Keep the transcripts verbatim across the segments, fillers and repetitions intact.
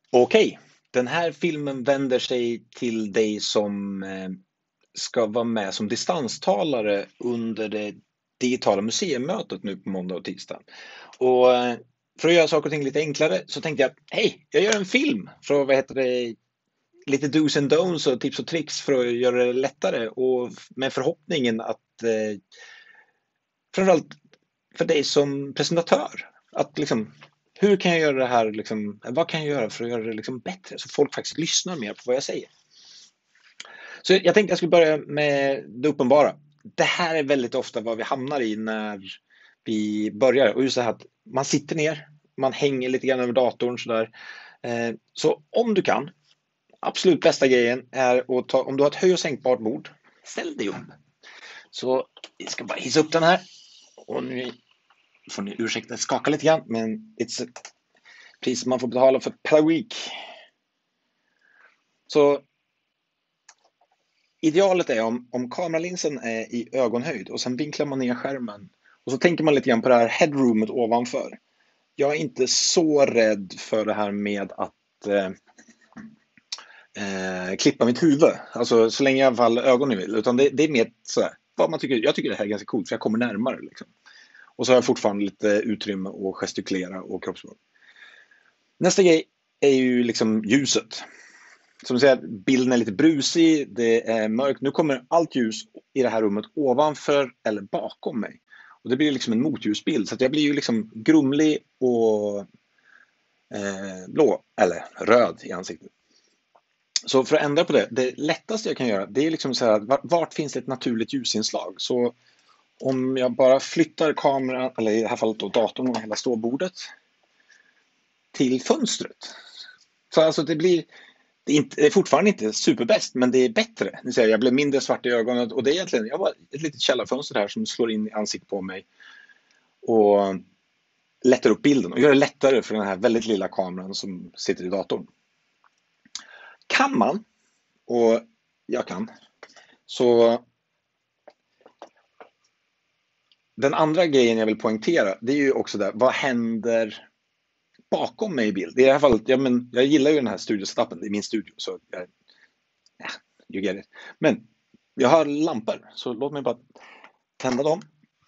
Okej, den här filmen vänder sig till dig som eh, ska vara med som distanstalare under det digitala museimmötet nu på måndag och tisdag. Och eh, för att göra saker och ting lite enklare så tänkte jag, hej, jag gör en film för att, vad heter det, lite do's and don'ts och tips och tricks för att göra det lättare och med förhoppningen att eh, framförallt för dig som presentatör, att liksom, hur kan jag göra det här, liksom, vad kan jag göra för att göra det liksom bättre så folk faktiskt lyssnar mer på vad jag säger. Så jag tänkte jag skulle börja med det uppenbara. Det här är väldigt ofta vad vi hamnar i när vi börjar. Och just det här att man sitter ner, man hänger lite grann över datorn sådär. Eh, Så om du kan, absolut bästa grejen är att ta, om du har ett höj- och sänkbart bord, ställ dig upp. Så vi ska bara hissa upp den här. Och nu får ni ursäkta att skaka lite grann, men it's a pris man får betala för pedagogik. Så idealet är om, om kameralinsen är i ögonhöjd och sen vinklar man ner skärmen och så tänker man lite grann på det här headroomet ovanför. Jag är inte så rädd för det här med att eh, eh, klippa mitt huvud, alltså så länge jag i alla fall ögonen vill, utan det, det är mer så här, vad man tycker. Jag tycker det här är ganska coolt för jag kommer närmare liksom. Och så har jag fortfarande lite utrymme att gestikulera och kroppsspråk. Nästa grej är ju liksom ljuset. Som du säger, bilden är lite brusig, det är mörkt. Nu kommer allt ljus i det här rummet ovanför eller bakom mig. Och det blir liksom en motljusbild. Så att jag blir ju liksom grumlig och eh, blå, eller röd i ansiktet. Så för att ändra på det, det lättaste jag kan göra, det är liksom så här, vart, vart finns det ett naturligt ljusinslag? Så om jag bara flyttar kameran, eller i det här fallet då datorn och hela ståbordet till fönstret. Så alltså det blir, det är, inte, det är fortfarande inte superbäst, men det är bättre. Ni säger, jag blev mindre svart i ögonen och det är egentligen, jag har ett litet källarfönster här som slår in i ansiktet på mig och lättar upp bilden och gör det lättare för den här väldigt lilla kameran som sitter i datorn. Kan man, och jag kan, så den andra grejen jag vill poängtera, det är ju också där, vad händer bakom mig i bild? I det här fallet, ja, men jag gillar ju den här studiosetappen, det är min studio, så jag, ja, you get it. Men jag har lampor, så låt mig bara tända dem.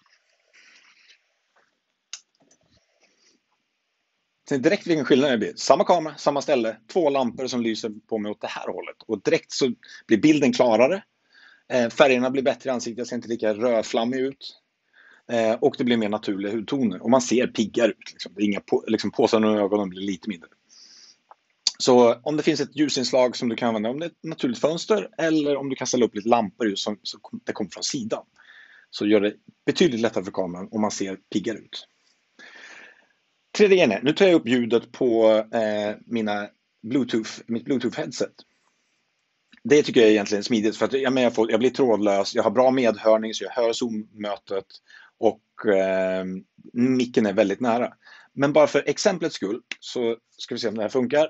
Sen direkt vilken skillnad det blir. Samma kamera, samma ställe, två lampor som lyser på mig åt det här hållet. Och direkt så blir bilden klarare. Eh, färgerna blir bättre i ansiktet, jag ser inte lika rödflammig ut. Eh, och det blir mer naturliga hudtoner. Och man ser piggare ut. Liksom. Det är inga på, liksom, påsarna och ögonen blir lite mindre. Så om det finns ett ljusinslag som du kan använda, om det är ett naturligt fönster eller om du kan ställa upp lite lampor som, som det kommer från sidan, så gör det betydligt lättare för kameran om man ser piggare ut. Tredje grejen är, nu tar jag upp ljudet på eh, mina Bluetooth, mitt Bluetooth-headset. Det tycker jag är egentligen smidigt för att jag, jag, får, jag blir trådlös, jag har bra medhörning så jag hör Zoom-mötet och eh, micken är väldigt nära. Men bara för exemplets skull så ska vi se om det här funkar.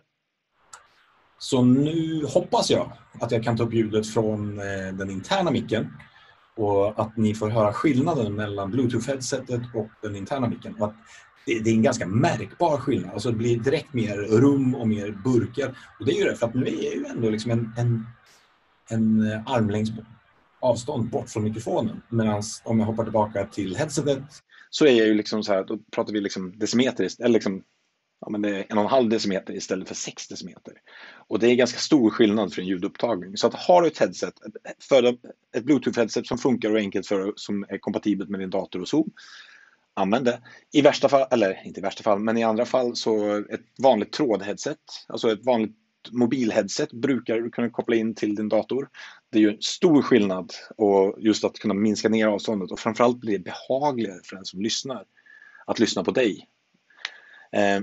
Så nu hoppas jag att jag kan ta upp ljudet från eh, den interna micken och att ni får höra skillnaden mellan Bluetooth-headsetet och den interna micken. Och att det, det är en ganska märkbar skillnad. Alltså det blir direkt mer rum och mer burkar. Och det är ju det för att nu är jag ju ändå liksom en, en, en armlängds avstånd bort från mikrofonen. Medan om jag hoppar tillbaka till headsetet så är jag ju liksom så här, då pratar vi liksom decimetriskt, eller liksom ja, men det är en och en halv decimeter istället för sex decimeter. Och det är ganska stor skillnad för en ljudupptagning. Så att har du ett headset, för ett Bluetooth-headset som funkar och är enkelt för, som är kompatibelt med din dator och Zoom, använd det. I värsta fall, eller inte i värsta fall, men i andra fall så ett vanligt trådheadset, alltså ett vanligt mobilheadset brukar du kunna koppla in till din dator. Det är ju en stor skillnad och just att kunna minska ner avståndet och framförallt blir det behagligare för den som lyssnar att lyssna på dig. Eh,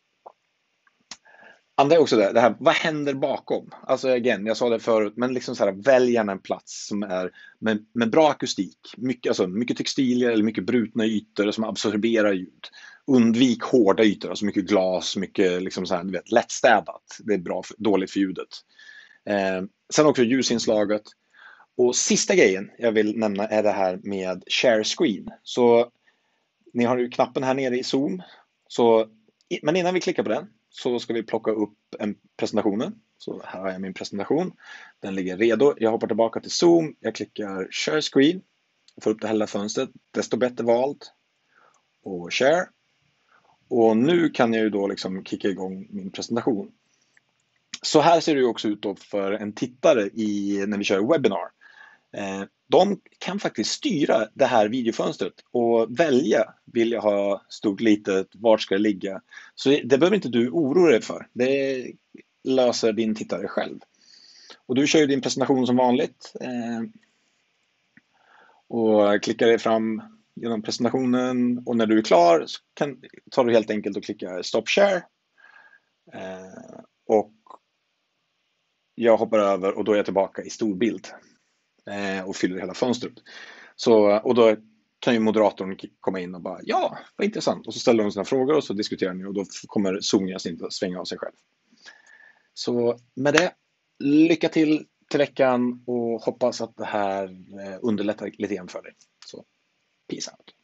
Andra är också det, det här, vad händer bakom? Alltså igen, jag sa det förut, men liksom så här, välj gärna en plats som är med, med bra akustik. Mycket, alltså, mycket textilier eller mycket brutna ytor som absorberar ljud. Undvik hårda ytor, alltså mycket glas, mycket liksom så här, du vet, lättstädat. Det är bra för, dåligt för ljudet. Eh, sen också ljusinslaget. Och sista grejen jag vill nämna är det här med share screen. Så ni har ju knappen här nere i Zoom. Så, men innan vi klickar på den så ska vi plocka upp en presentationen. Så här har jag min presentation. Den ligger redo. Jag hoppar tillbaka till Zoom. Jag klickar Share Screen. Får upp det hela fönstret. Desto bättre valt. Och Share. Och nu kan jag ju då liksom kicka igång min presentation. Så här ser det ju också ut då för en tittare i, när vi kör webbinar. De kan faktiskt styra det här videofönstret och välja, vill jag ha stort, litet, vart ska det ligga. Så det behöver inte du oroa dig för. Det löser din tittare själv. Och du kör ju din presentation som vanligt. Och klickar dig fram genom presentationen. Och när du är klar så kan, tar du helt enkelt och klickar Stop Share. Och jag hoppar över och då är jag tillbaka i storbild. Och fyller hela fönstret. Så, och då kan ju moderatorn komma in och bara, ja, vad intressant. Och så ställer de sina frågor och så diskuterar ni och då kommer Zoom inte att svänga av sig själv. Så med det, lycka till till veckan och hoppas att det här underlättar lite grann för dig. Så, peace out.